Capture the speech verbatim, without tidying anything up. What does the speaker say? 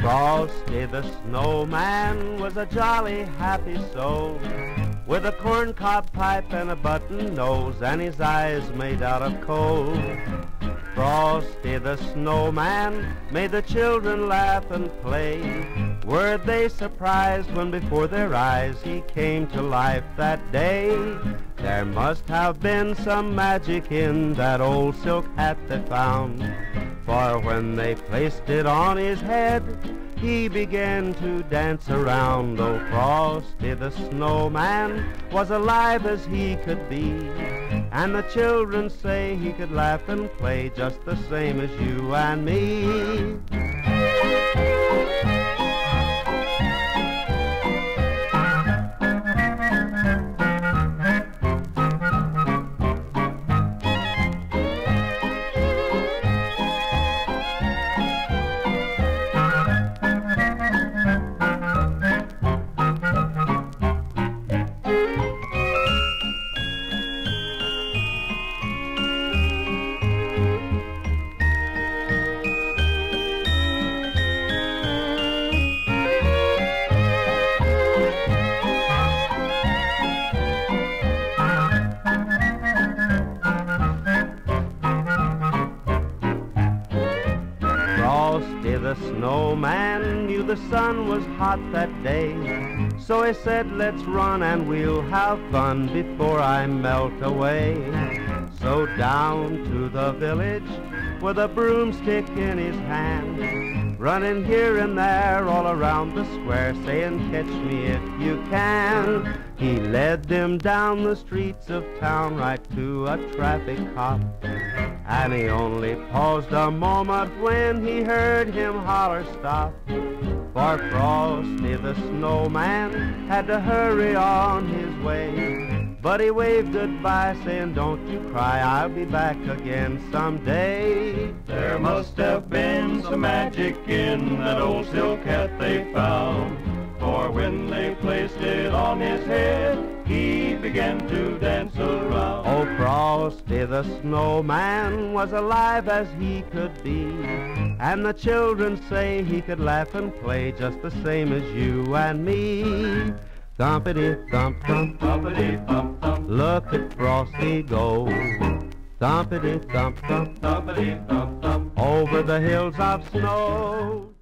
Frosty the Snowman was a jolly happy soul, with a corncob pipe and a button nose, and his eyes made out of coal. Frosty the Snowman made the children laugh and play. Were they surprised when before their eyes he came to life that day? There must have been some magic in that old silk hat they found, for when they placed it on his head, he began to dance around. Oh, Frosty the Snowman was alive as he could be, and the children say he could laugh and play just the same as you and me. Frosty the Snowman knew the sun was hot that day, so he said, let's run and we'll have fun before I melt away. So down to the village with a broomstick in his hand, running here and there all around the square, saying, catch me if you can. He led them down the streets of town right to a traffic cop, and he only paused a moment when he heard him holler stop. For Frosty the Snowman had to hurry on his way, but he waved goodbye saying, don't you cry, I'll be back again someday. There must have been some magic in that old silk hat they found, for when they placed it on his head, he began to dance around. Oh, Frosty the Snowman was alive as he could be, and the children say he could laugh and play just the same as you and me. Thumpity thump thump, Thumpity thump thump, look at Frosty go. Thumpity thump thump, thumpity thump thump, over the hills of snow.